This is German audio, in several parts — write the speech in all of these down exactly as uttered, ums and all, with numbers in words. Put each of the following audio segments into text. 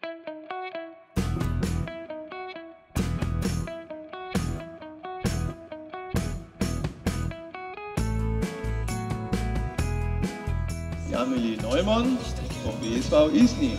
Die Amelie Neumann vom B S V Isny.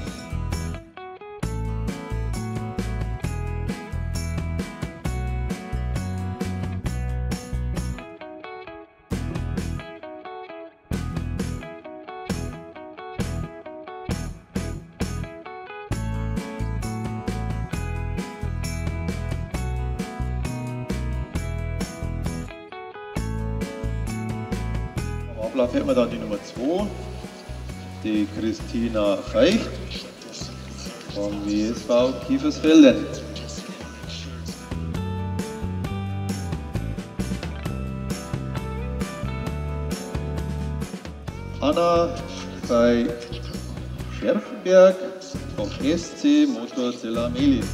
Am Ablauf hätten wir dann die Nummer zwei. Die Christina Feicht vom W S V Kiefersfelden. Anna bei Scherfenberg vom S C Motorzella Melin.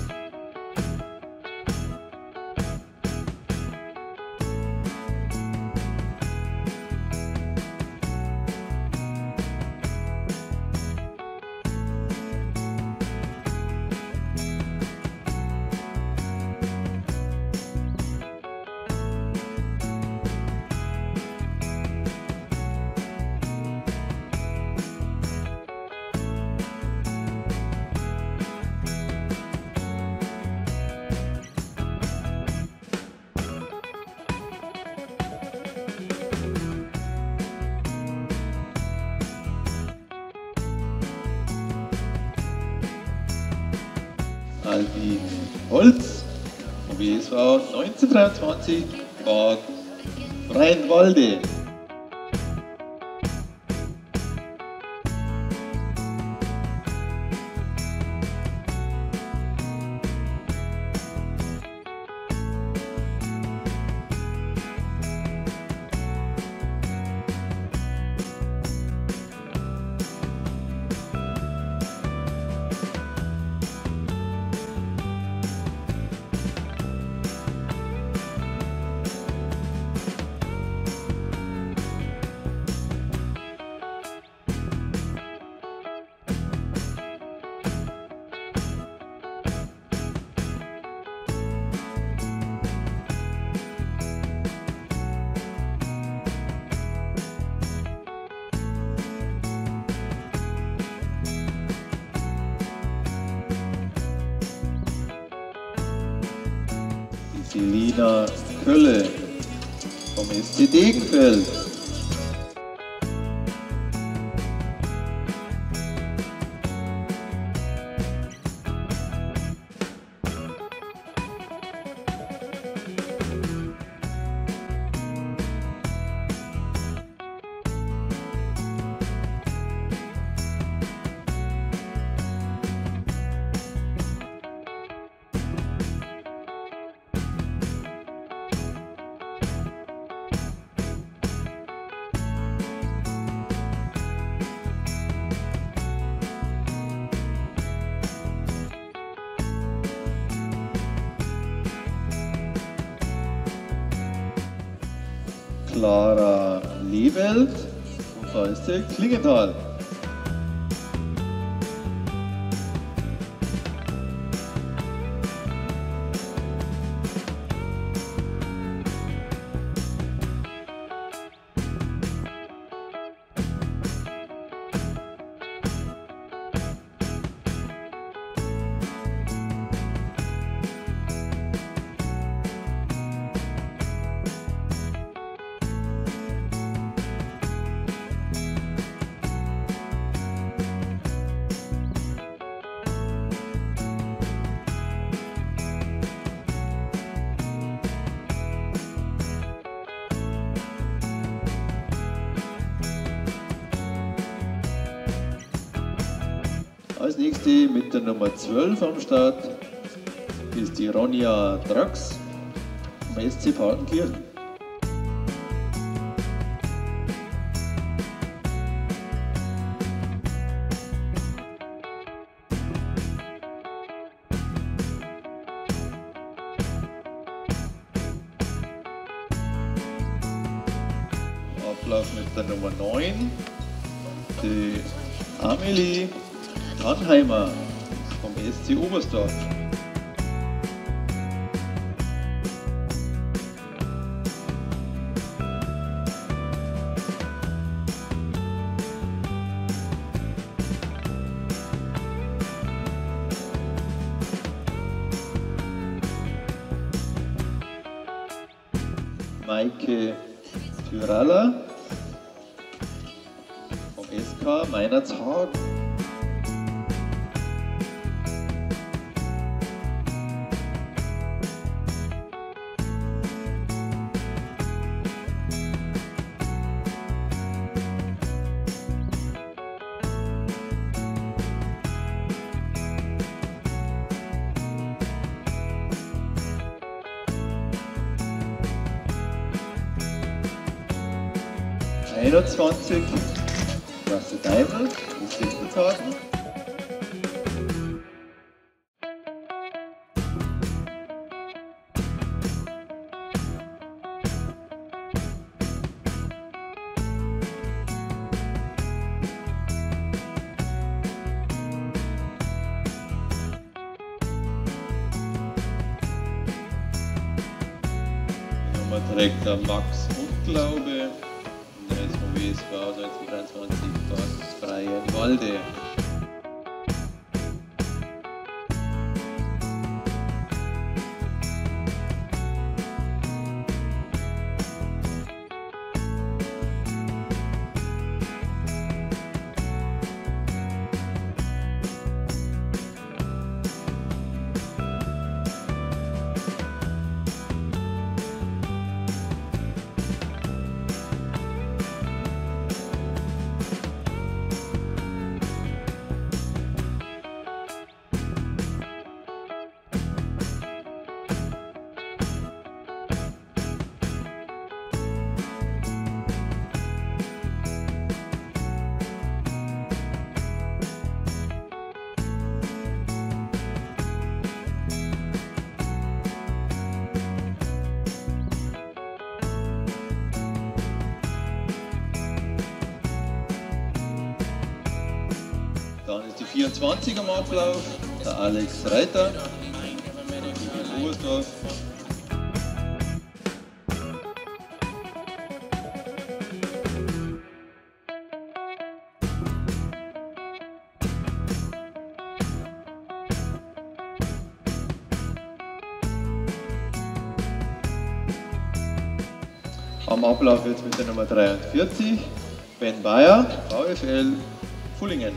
Albin Holz vom W S V neunzehnhundertdreiundzwanzig Bad Rheinwalde. Selina Kölle vom S C Degenfeld. Clara Lewelt vom V S C Klingenthal. Als nächste mit der Nummer zwölf am Start ist die Ronja Drax vom S C Partenkirchen. Ablauf mit der Nummer neun, die Amelie Tannheimer vom S C Oberstdorf. Maike Tyralla vom S K Meinerzhagen. einundzwanzig, Klasse Daimler, das Sechshagen. Die Nummer trägt der Max Unglaube. Der ist vom W S V neunzehnhundertdreiundzwanzig aus Freienwalde. Dann ist die vierundzwanzig am Ablauf, der Alex Reiter, in Oberstdorf. Am Ablauf jetzt mit der Nummer dreiundvierzig, Ben Bayer, VfL Pfullingen.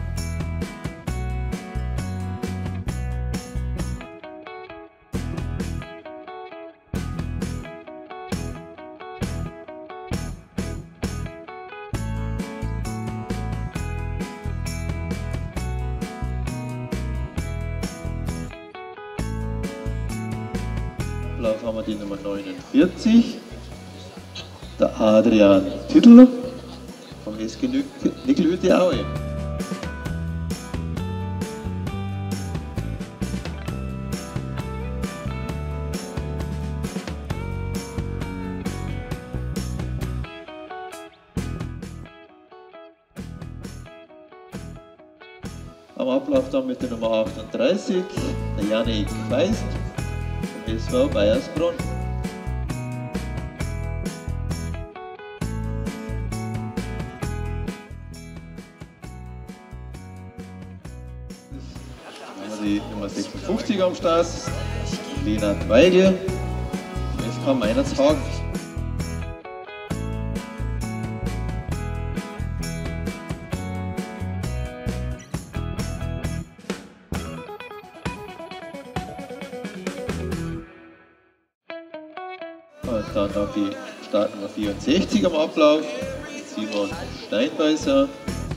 Ablauf haben wir die Nummer neunundvierzig, der Adrian Tittl vom S G Nickelhütte Aue. Am Ablauf dann mit der Nummer achtunddreißig, der Janik Feist vom S V Bayersbronn. Dann haben wir die Nummer sechsundfünfzig am Start, Lena Weigel vom S K Meinerzhagen. Und dann noch die Startnummer vierundsechzig am Ablauf, Simon Steinbeißer.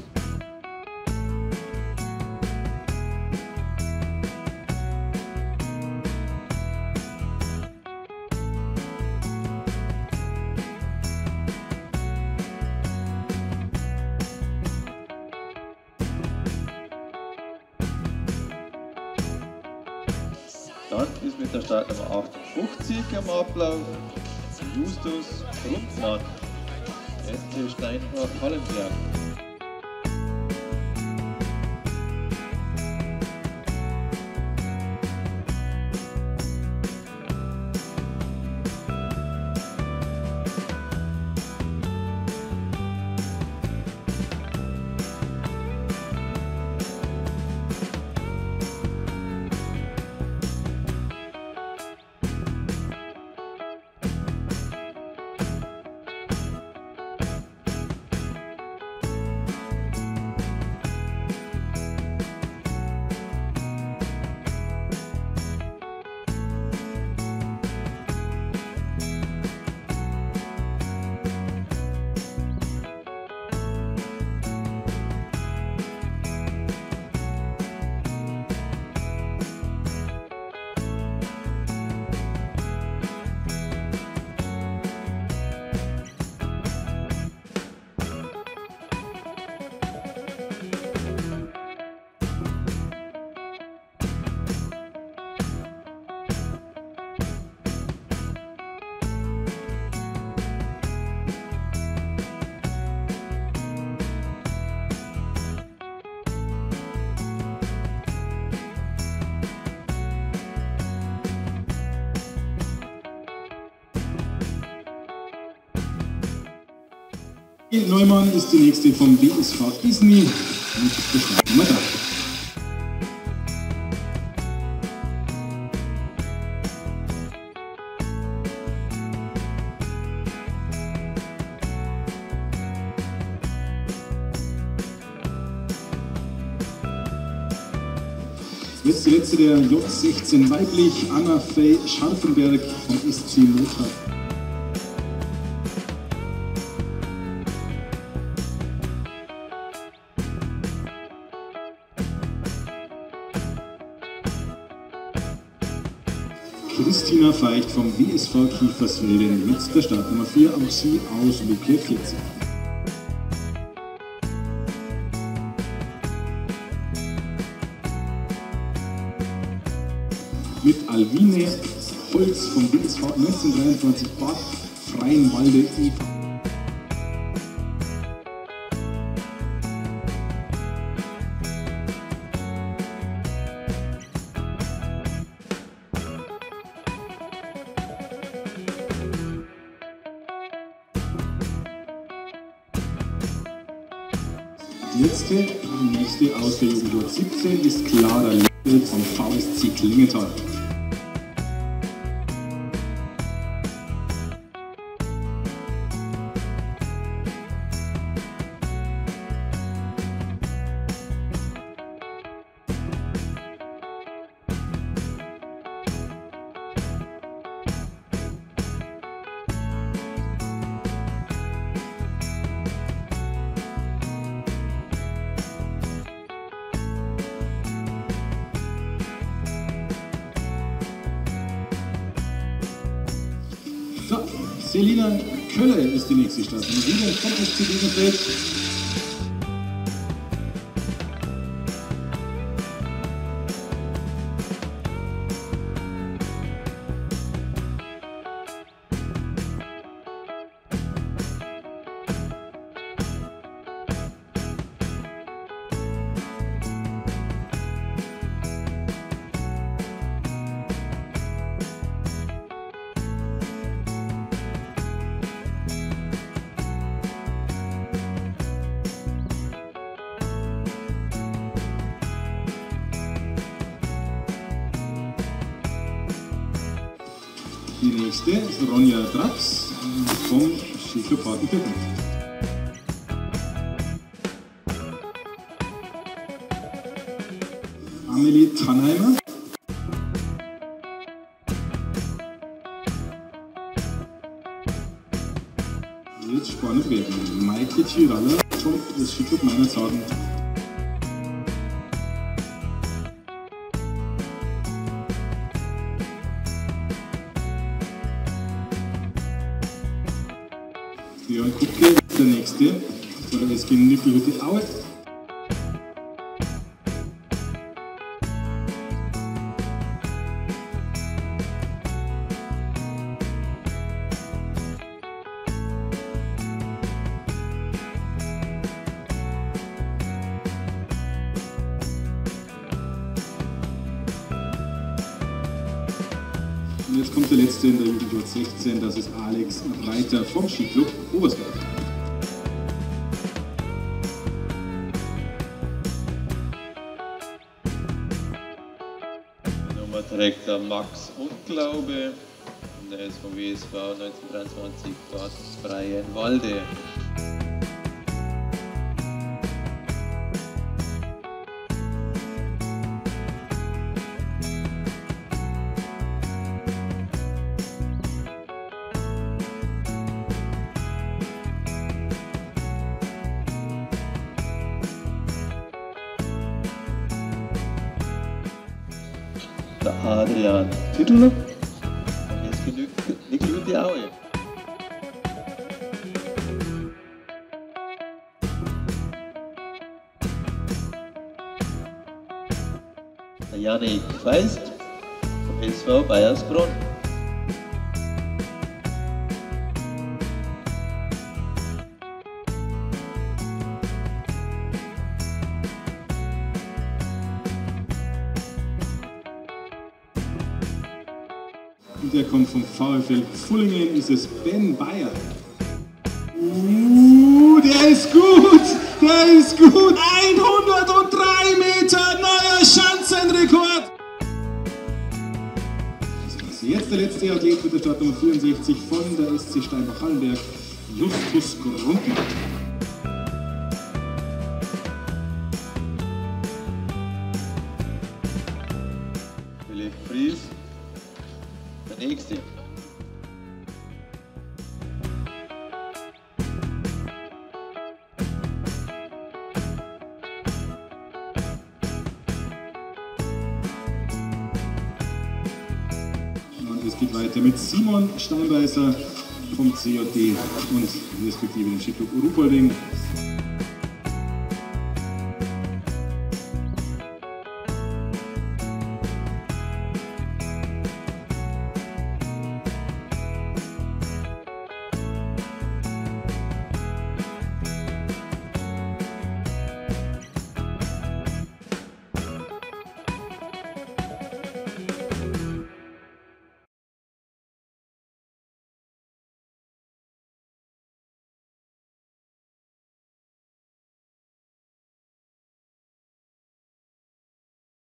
Dann ist mit der Startnummer achtundfünfzig am Ablauf Justus Grundmann, S C Steinbach Hallenberg. Neumann ist die nächste vom B S V Isny mit der Startnummer drei. Jetzt die letzte der J sechzehn weiblich, Anna Fey Scharfenberg vom S C Lothar. Christina Feicht vom W S V Kiefersfelden mit der Startnummer vier, auch sie aus Lucke vierzig. Mit Alwine Holz vom B S V neunzehnhundertdreiundzwanzig Bad Freienwalde E V. Die letzte, die nächste aus der Jugend siebzehn ist Clara Lindl vom V S C Klingenthal. So, Selina Kölle ist die nächste Startnummer sieben vom S C Bielefeld. Die nächste ist Ronja Drax vom Skiclub Parkenpöcken. Amelie Tannheimer. Wird spannend werden. Maike Tiraller vom Skiclub Meinerzhagen. Björn Kucke, der nächste, von der S G Nüppelhütte Aue. Und jetzt kommt der letzte in der Jugend sechzehn, das ist Alex Reiter vom Skiclub Oberstdorf. Die Nummer trägt der Max Unglaube und der ist vom W S V neunzehnhundertdreiundzwanzig Bad Freienwalde. Der Adrian Tittl und jetzt genügt Nüppelhütte Aue. Der Janik Feist vom S V Bayersbronn. Und der kommt vom VfL Pfullingen, ist es Ben Bayer. Uh, der ist gut, der ist gut. hundertdrei Meter, neuer Schanzenrekord. Jetzt der letzte Athlet mit der Startnummer vierundsechzig von der S C Steinbach-Hallenberg, Justus Grunten. Philipp Fries, der nächste. Und es geht weiter mit Simon Steinbeißer vom C J D und respektive dem Skiclub Ruhpolding.